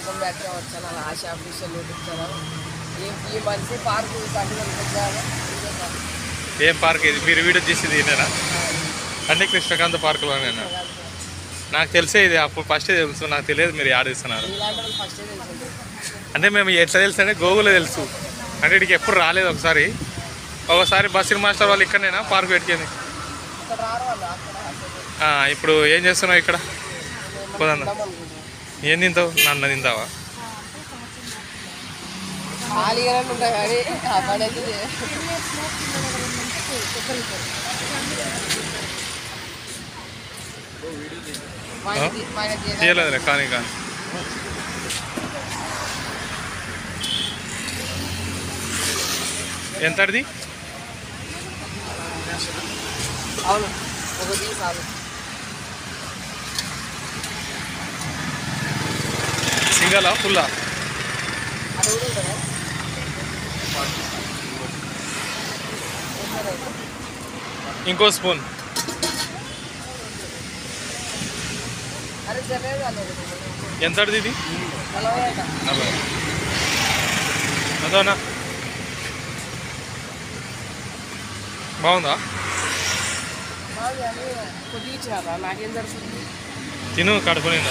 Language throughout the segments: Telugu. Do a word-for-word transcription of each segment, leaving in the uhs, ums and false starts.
Welcome back to our channel Asha official YouTube channel. ఈ ఈ మంచి పార్కు ఏం పార్క్ ఇది? మీరు వీడియో తీసేది నేనా? అంటే కృష్ణకాంత్ పార్కులోనేనా? నాకు తెలిసే ఇది అప్పుడు ఫస్టే తెలుసు, నాకు తెలియదు మీరు యాడ్ ఇస్తున్నారు. అంటే మేము ఎట్లా తెలుసు అంటే గూగుల్లో తెలుసు, అంటే ఇక్కడికి ఎప్పుడు రాలేదు. ఒకసారి ఒకసారి బస్సు మాస్టర్ వాళ్ళు ఇక్కడనేనా పార్క్ పెట్టుకుంది. ఇప్పుడు ఏం చేస్తున్నావు ఇక్కడ? పోదా ఏం తింటావు? నన్ను తింటావా? చేయలేదులే కానీ కానీ ఎంతది? అవును ఒకటి చాలు. సింగలా ఫుల్లా? ఇంకో స్పూన్. ఎంతది ఇది? నలభై. అదోనా బాగుందా? తిను కడుపునిందా?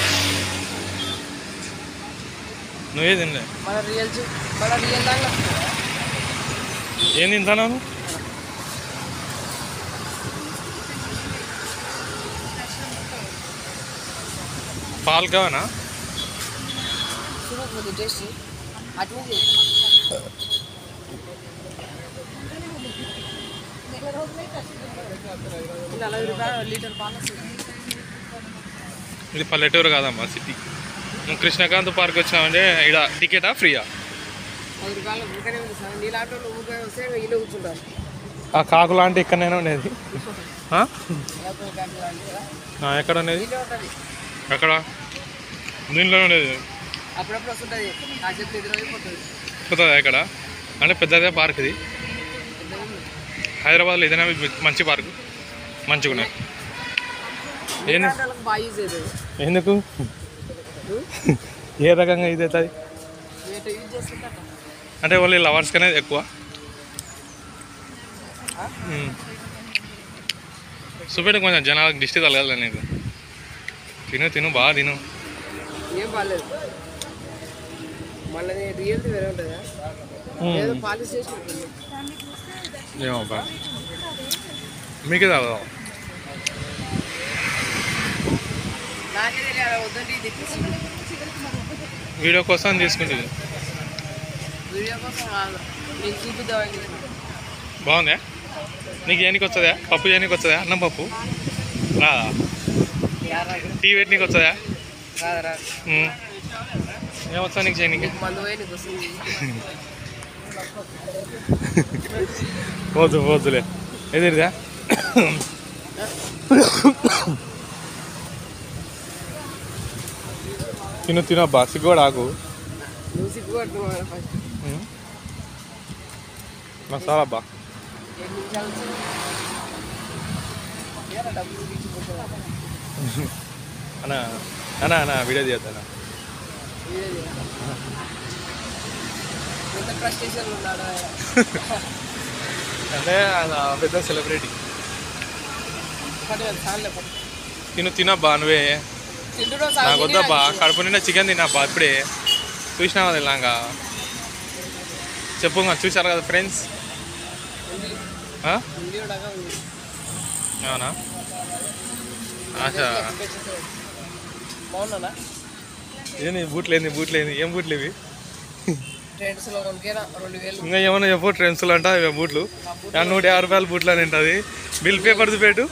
నువ్వే తినలే. ఏం తింటాను? పాలు కావనా? ఇది పల్లెటూరు కాదమ్మా, సిటీ. నువ్వు కృష్ణకాంత్ పార్క్ వచ్చినావంటే ఇక్కడ టికెటా ఫ్రీయా? ఆ కాకు లాంటి ఇక్కడనైనా ఉండేది. ఎక్కడ ఉండేది? ఎక్కడ? దీంట్లో ఉండేది. పోతుందా ఎక్కడ? అంటే పెద్దదే పార్క్ ఇది. హైదరాబాద్లో ఏదైనా మంచి పార్క్ మంచిగా ఉన్నాయి. ఎందుకు? ఏ రకంగా ఇది అవుతుంది అంటే ఓన్లీ లవర్స్కి అనేది ఎక్కువ. చూపెట్టు కొంచెం జనాలకు దిష్టి తగలగల. నీకు తిను తిను బాగా తిను. ఏం బాగాలేదు మళ్ళీ రియల్టీ వేరే ఉంటుందా? పాలిష్ చేసి ఏమో బా మీకే తాగదా? వీడియో కోసం తీసుకుంటుంది. బాగుందా? నీకు చేయనికి వస్తుందా? పప్పు చేయనికి వస్తుందా? అన్నం పప్పు రాదా? టీ పెట్టినీకి వస్తుందా? ఏమొస్తా నీకు చేయనికి? పోదు పోతులే. ఎదురుదా? తిను తినబ్బా, సిగ్గుడు ఆకు. మసాలాబ్బా అన్నా అన్నా అన్నా వీడియో తీయద్దా? అంటే పెద్ద సెలబ్రిటీ. తిను తినబ్బా నువ్వే. నాకు వద్దబ్బా, కడుపు నిండా చికెన్ తినబ్బా. ఇప్పుడే చూసినావా? తెల్లాక చెప్పు. చూసారు కదా ఫ్రెండ్స్? అవునా? ఆశా ఏంది బూట్లు? ఏంది బూట్లు? ఏంది ఏం బూట్లు ఇవి? ఇంకా ఏమన్నా చెప్పు. ట్రెండ్స్లో అంట ఇవి బూట్లు. నూట యాభై రూపాయల బూట్లు అని ఉంటుంది. బిల్ పేపర్ పెట్టు.